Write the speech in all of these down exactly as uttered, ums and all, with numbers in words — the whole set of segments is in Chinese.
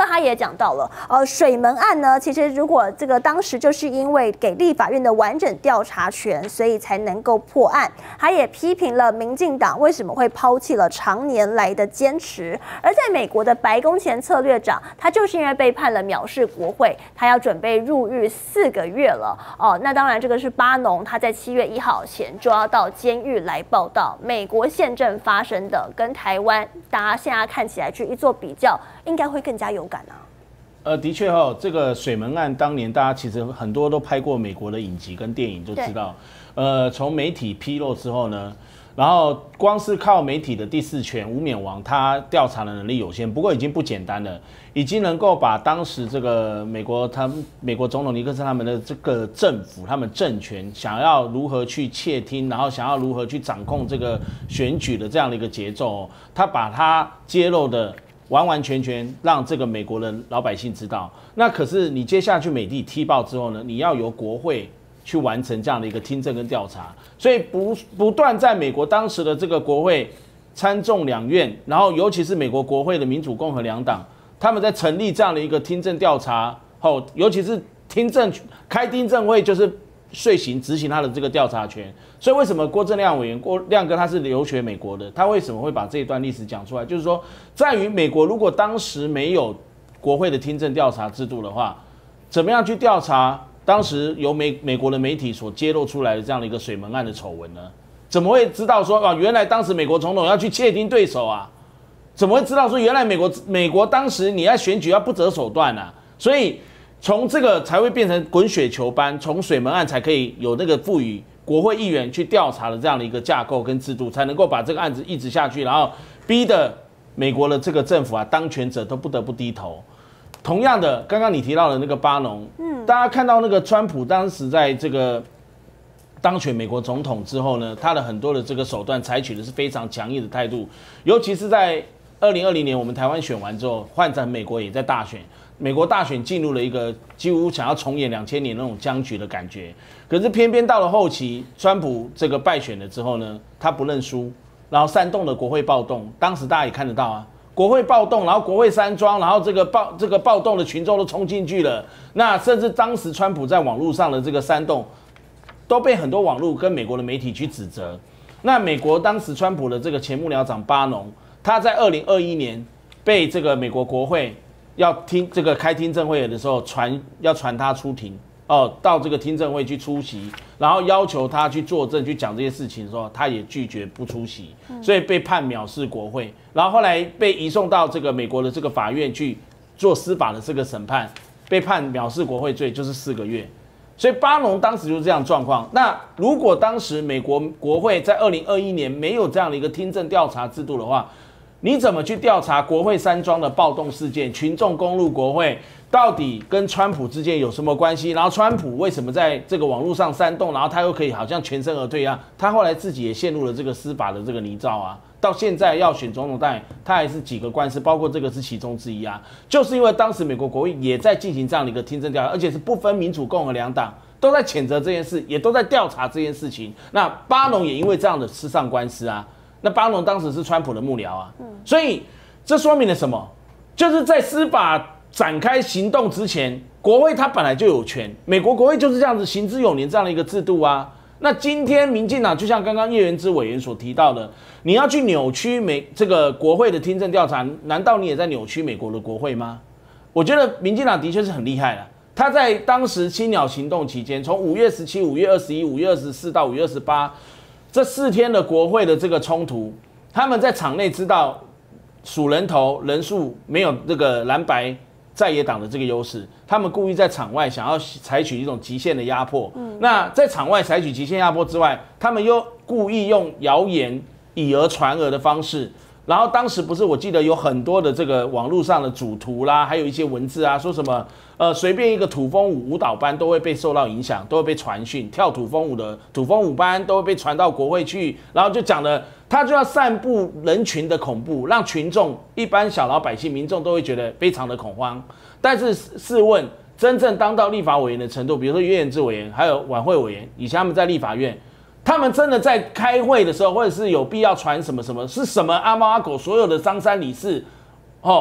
他也讲到了，呃，水门案呢，其实如果这个当时就是因为给立法院的完整调查权，所以才能够破案。他也批评了民进党为什么会抛弃了常年来的坚持。而在美国的白宫前策略长，他就是因为被判了藐视国会，他要准备入狱四个月了。哦，那当然这个是巴农，他在七月一号前就要到监狱来报道美国宪政发生的，跟台湾大家现在看起来去一做比较，应该会更加有感啊。 呃，的确哈、哦，这个水门案当年大家其实很多都拍过美国的影集跟电影，就知道，呃，从媒体披露之后呢，然后光是靠媒体的第四权无冕王，他调查的能力有限，不过已经不简单了，已经能够把当时这个美国他们美国总统尼克森他们的这个政府，他们政权想要如何去窃听，然后想要如何去掌控这个选举的这样的一个节奏、哦，他把它揭露的。完完全全让这个美国的老百姓知道，那可是你接下去美帝踢爆之后呢，你要由国会去完成这样的一个听证跟调查，所以不不断在美国当时的这个国会参众两院，然后尤其是美国国会的民主共和两党，他们在成立这样的一个听证调查后，尤其是听证开听证会，就是遂行执行他的这个调查权。所以为什么郭正亮委员郭亮哥他是留学美国的，他为什么会把这一段历史讲出来？就是说，在于美国如果当时没有国会的听证调查制度的话，怎么样去调查当时由美美国的媒体所揭露出来的这样的一个水门案的丑闻呢？怎么会知道说啊，原来当时美国总统要去窃听对手啊？怎么会知道说原来美国美国当时你要选举要不择手段啊？所以从这个才会变成滚雪球般，从水门案才可以有那个赋予国会议员去调查的这样的一个架构跟制度，才能够把这个案子一直下去，然后逼得美国的这个政府啊，当权者都不得不低头。同样的，刚刚你提到的那个巴农，嗯，大家看到那个川普当时在这个当选美国总统之后呢，他的很多的这个手段采取的是非常强硬的态度，尤其是在二零二零年我们台湾选完之后，换成美国也在大选。美国大选进入了一个几乎想要重演两千年那种僵局的感觉，可是偏偏到了后期，川普这个败选了之后呢，他不认输，然后煽动了国会暴动。当时大家也看得到啊，国会暴动，然后国会山庄，然后这个暴这个暴动的群众都冲进去了。那甚至当时川普在网络上的这个煽动，都被很多网络跟美国的媒体去指责。那美国当时川普的这个前幕僚长巴农，他在二零二一年被这个美国国会。要听这个开听证会的时候，传要传他出庭哦，到这个听证会去出席，然后要求他去作证去讲这些事情的时候，他也拒绝不出席，所以被判藐视国会。然后后来被移送到这个美国的这个法院去做司法的这个审判，被判藐视国会罪，就是四个月。所以巴农当时就是这样状况。那如果当时美国国会在二零二一年没有这样的一个听证调查制度的话，你怎么去调查国会山庄的暴动事件？群众攻入国会，到底跟川普之间有什么关系？然后川普为什么在这个网络上煽动，然后他又可以好像全身而退一样？他后来自己也陷入了这个司法的这个泥沼啊！到现在要选总统代，他还是几个官司，包括这个是其中之一啊。就是因为当时美国国会也在进行这样的一个听证调查，而且是不分民主共和两党都在谴责这件事，也都在调查这件事情。那巴农也因为这样的吃上官司啊。那巴农当时是川普的幕僚啊，所以这说明了什么？就是在司法展开行动之前，国会它本来就有权，美国国会就是这样子行之有年这样的一个制度啊。那今天民进党就像刚刚叶元之委员所提到的，你要去扭曲美这个国会的听证调查，难道你也在扭曲美国的国会吗？我觉得民进党的确是很厉害了。他在当时青鸟行动期间，从五月十七、五月二十一、五月二十四到五月二十八。这四天的国会的这个冲突，他们在场内知道数人头人数没有这个蓝白在野党的这个优势，他们故意在场外想要采取一种极限的压迫。嗯、那在场外采取极限压迫之外，他们又故意用谣言以讹传讹的方式。然后当时不是我记得有很多的这个网络上的主图啦，还有一些文字啊，说什么呃随便一个土风舞舞蹈班都会被受到影响，都会被传讯，跳土风舞的土风舞班都会被传到国会去，然后就讲了他就要散布人群的恐怖，让群众一般小老百姓民众都会觉得非常的恐慌。但是试问，真正当到立法委员的程度，比如说叶元之委员还有晚会委员，以前他们在立法院。他们真的在开会的时候，或者是有必要传什么什么，是什么阿猫阿狗，所有的张三李四，哦，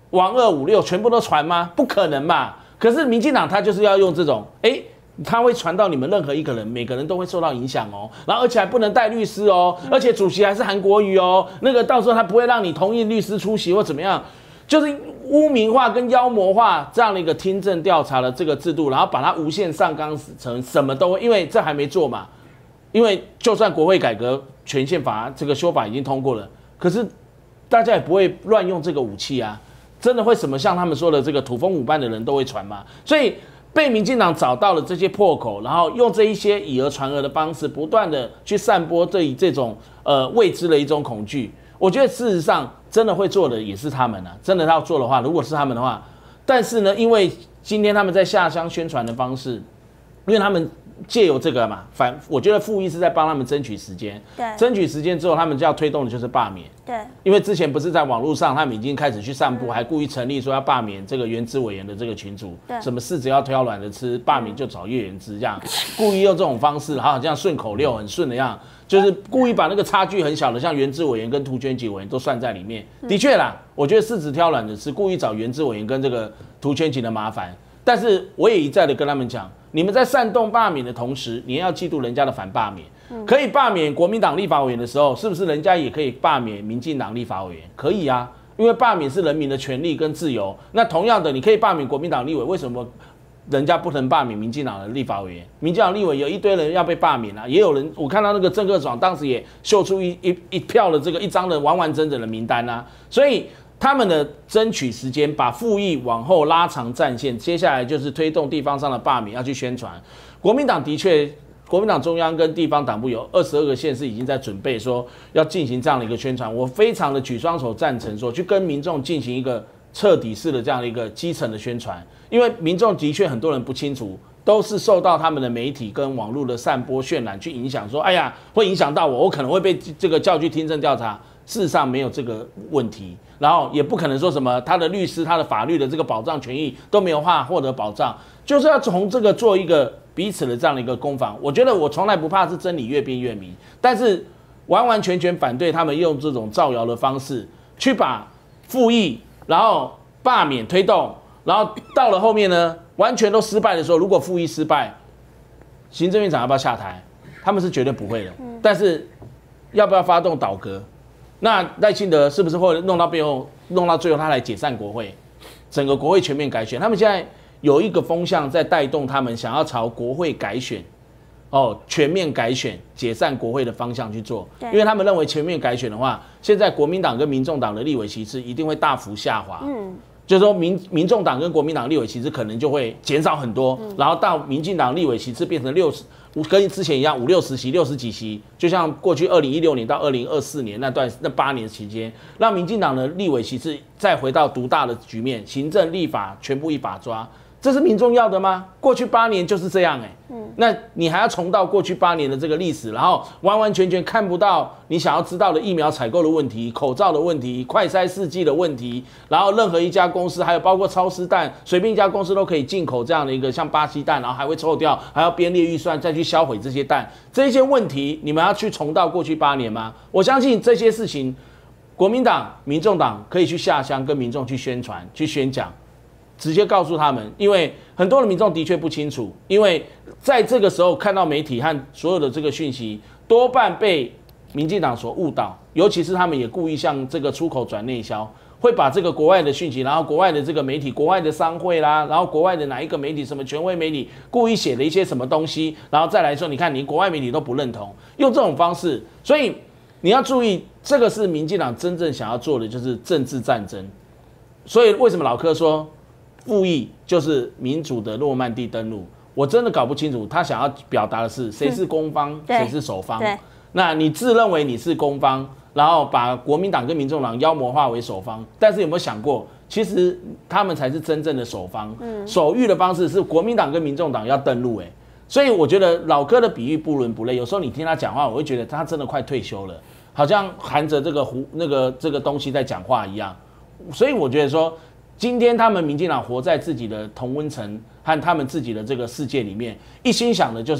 王二五六全部都传吗？不可能嘛！可是民进党他就是要用这种，哎、欸，他会传到你们任何一个人，每个人都会受到影响哦。然后而且还不能带律师哦，而且主席还是韩国瑜哦。那个到时候他不会让你同意律师出席或怎么样，就是污名化跟妖魔化这样的一个听证调查的这个制度，然后把它无限上纲成什么都会，因为这还没做嘛。因为就算国会改革权限法这个修法已经通过了，可是大家也不会乱用这个武器啊。真的会什么像他们说的这个土风舞伴的人都会传吗？所以被民进党找到了这些破口，然后用这一些以讹传讹的方式，不断的去散播这一这种呃未知的一种恐惧。我觉得事实上真的会做的也是他们啊，真的要做的话，如果是他们的话，但是呢，因为今天他们在下乡宣传的方式，因为他们借由这个嘛，反我觉得复议是在帮他们争取时间， 对， 争取时间之后，他们就要推动的就是罢免， 对， 因为之前不是在网络上，他们已经开始去散布，嗯、还故意成立说要罢免这个原资委员的这个群组，对，什么柿子要挑软的吃，罢免就找叶元之这样，故意用这种方式，好像顺口溜很顺的样，就是故意把那个差距很小的，像原资委员跟涂圈级委员都算在里面。的确啦，我觉得柿子挑软的吃，故意找原资委员跟这个涂圈级的麻烦，但是我也一再的跟他们讲。你们在煽动罢免的同时，你也要记住人家的反罢免。嗯、可以罢免国民党立法委员的时候，是不是人家也可以罢免民进党立法委员？可以啊，因为罢免是人民的权利跟自由。那同样的，你可以罢免国民党立委，为什么人家不能罢免民进党的立法委员？民进党立委有一堆人要被罢免啊，也有人我看到那个郑克爽当时也秀出一一一票的这个一张的完完整整的名单啊，所以。他们的争取时间，把复议往后拉长战线，接下来就是推动地方上的罢免，要去宣传。国民党的确，国民党中央跟地方党部有二十二个县市已经在准备说要进行这样的一个宣传。我非常的举双手赞成说，去跟民众进行一个彻底式的这样的一个基层的宣传，因为民众的确很多人不清楚。都是受到他们的媒体跟网络的散播渲染去影响，说，哎呀，会影响到我，我可能会被这个叫去听证调查。事实上没有这个问题，然后也不可能说什么他的律师、他的法律的这个保障权益都没有话获得保障，就是要从这个做一个彼此的这样的一个攻防。我觉得我从来不怕是真理越辩越明，但是完完全全反对他们用这种造谣的方式去把复议，然后罢免推动，然后到了后面呢？完全都失败的时候，如果复议失败，行政院长要不要下台？他们是绝对不会的。嗯、但是要不要发动倒阁？那赖清德是不是会弄到背后，弄到最后他来解散国会，整个国会全面改选？他们现在有一个风向在带动他们想要朝国会改选，哦，全面改选、解散国会的方向去做，因为他们认为全面改选的话，现在国民党跟民众党的立委席次一定会大幅下滑。嗯。就是说民民众党跟国民党立委席次可能就会减少很多，嗯、然后到民进党立委席次变成六十，跟之前一样五六十席、六十几席，就像过去二零一六年到二零二四年那段那八年期间，让民进党的立委席次再回到独大的局面，行政立法全部一把抓，这是民众要的吗？过去八年就是这样哎、欸，嗯，那你还要重蹈过去八年的这个历史，然后完完全全看不到你想要知道的疫苗采购的问题、口罩的问题、快筛试剂的问题，然后任何一家公司，还有包括超市蛋，随便一家公司都可以进口这样的一个像巴西蛋，然后还会抽掉，还要编列预算再去销毁这些蛋，这些问题你们要去重蹈过去八年吗？我相信这些事情，国民党、民众党可以去下乡跟民众去宣传、去宣讲。直接告诉他们，因为很多的民众的确不清楚，因为在这个时候看到媒体和所有的这个讯息，多半被民进党所误导，尤其是他们也故意向这个出口转内销，会把这个国外的讯息，然后国外的这个媒体、国外的商会啦，然后国外的哪一个媒体、什么权威媒体故意写了一些什么东西，然后再来说，你看你国外媒体都不认同，用这种方式，所以你要注意，这个是民进党真正想要做的，就是政治战争。所以为什么老柯说？复议就是民主的诺曼底登陆，我真的搞不清楚他想要表达的是谁是攻方，谁是守方。那你自认为你是攻方，然后把国民党跟民众党妖魔化为守方，但是有没有想过，其实他们才是真正的守方。嗯，守御的方式是国民党跟民众党要登陆，哎，所以我觉得老柯的比喻不伦不类。有时候你听他讲话，我会觉得他真的快退休了，好像含着这个胡那个这个东西在讲话一样。所以我觉得说。今天他们民进党活在自己的同温层和他们自己的这个世界里面，一心想的就是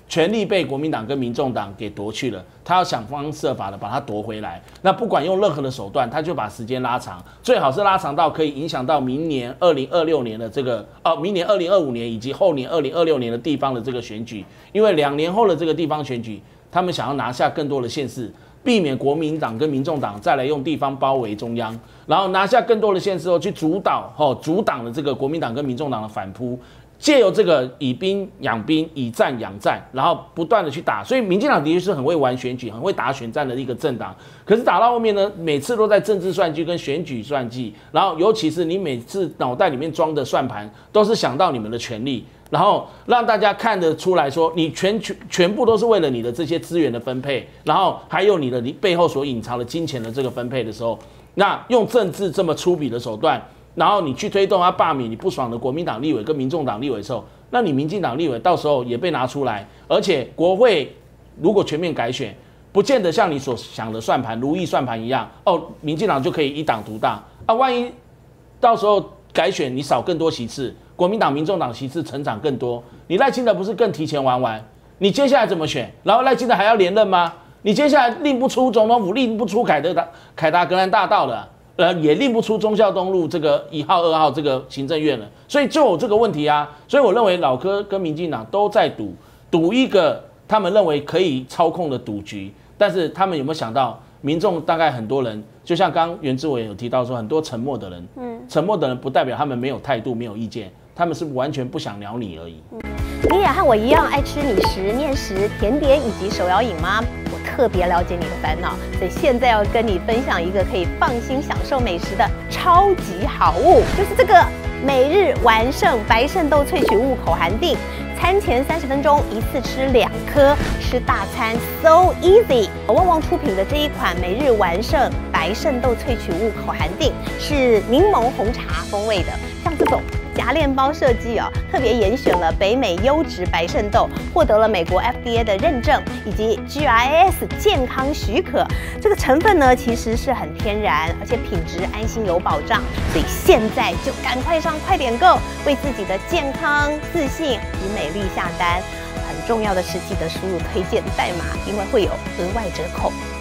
权力被国民党跟民众党给夺去了，他要想方设法的把它夺回来。那不管用任何的手段，他就把时间拉长，最好是拉长到可以影响到明年二零二六年的这个哦，明年二零二五年以及后年二零二六年的地方的这个选举，因为两年后的这个地方选举，他们想要拿下更多的县市，避免国民党跟民众党再来用地方包围中央，然后拿下更多的县市后去主导哦阻挡了这个国民党跟民众党的反扑。借由这个以兵养兵，以战养战，然后不断的去打，所以民进党的确是很会玩选举、很会打选战的一个政党。可是打到后面呢，每次都在政治算计跟选举算计，然后尤其是你每次脑袋里面装的算盘，都是想到你们的权利，然后让大家看得出来说，你全全全部都是为了你的这些资源的分配，然后还有你的背后所隐藏的金钱的这个分配的时候，那用政治这么粗鄙的手段。然后你去推动他罢免你不爽的国民党立委跟民众党立委的时候，那你民进党立委到时候也被拿出来，而且国会如果全面改选，不见得像你所想的算盘如意算盘一样，哦，民进党就可以一党独大啊。万一到时候改选你少更多席次，国民党、民众党席次成长更多，你赖清德不是更提前玩完？你接下来怎么选？然后赖清德还要连任吗？你接下来令不出总统府，令不出凯德达凯达格兰大道了。呃，也令不出忠孝东路这个一号、二号这个行政院了，所以就有这个问题啊。所以我认为老柯跟民进党都在赌赌一个他们认为可以操控的赌局，但是他们有没有想到，民众大概很多人，就像刚刚袁志伟有提到说，很多沉默的人，嗯，沉默的人不代表他们没有态度、没有意见，他们是完全不想鸟你而已。嗯， 你也和我一样爱吃米食、面食、甜点以及手摇饮吗？特别了解你的烦恼，所以现在要跟你分享一个可以放心享受美食的超级好物，就是这个每日完胜白肾豆萃取物口含锭。餐前三十分钟一次吃两颗，吃大餐 so easy。旺旺出品的这一款每日完胜白肾豆萃取物口含锭是柠檬红茶风味的，像这种夹链包设计哦，特别严选了北美优质白肾豆，获得了美国 F D A 的认证以及 G I S 健康许可。这个成分呢，其实是很天然，而且品质安心有保障。所以现在就赶快上快点购，为自己的健康、自信与美丽下单。很重要的是，记得输入推荐代码，因为会有额外折扣。